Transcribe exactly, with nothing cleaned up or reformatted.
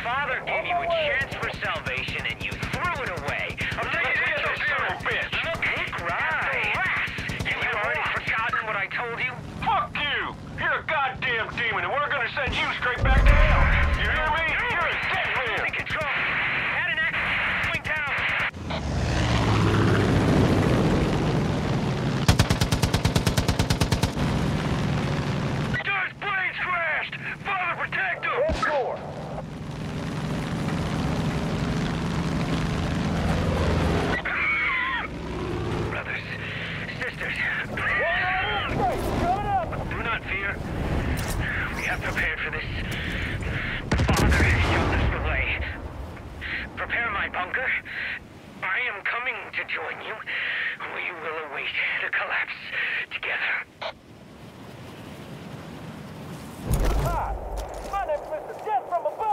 father gave you a chance for salvation and you threw it away. I'm taking it to son of a bitch. Look, Nick, right. Have you already forgotten what I told you? Fuck you! You're a goddamn demon, and we're gonna send you straight back to hell. You hear me? You're a dead man. Losing control. Had an accident. Going down. Does blades crashed! Father, protect him! Head door. Brothers, sisters, Coming up. do not fear. We have prepared for this. The Father has shown us the way. Prepare my bunker. I am coming to join you. We will await the collapse together. Hi, my name's Mister Death from above.